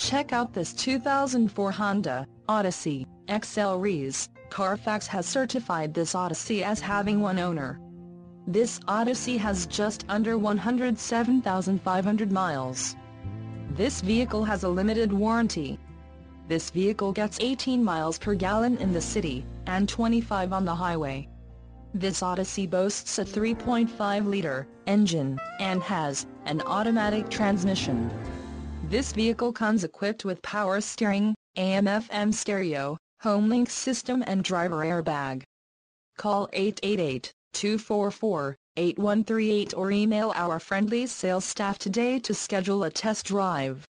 Check out this 2004 Honda Odyssey XL Res. Carfax has certified this Odyssey as having one owner. This Odyssey has just under 107,500 miles. This vehicle has a limited warranty. This vehicle gets 18 miles per gallon in the city, and 25 on the highway. This Odyssey boasts a 3.5-liter engine, and has an automatic transmission. This vehicle comes equipped with power steering, AM/FM stereo, HomeLink system and driver airbag. Call 888-244-8138 or email our friendly sales staff today to schedule a test drive.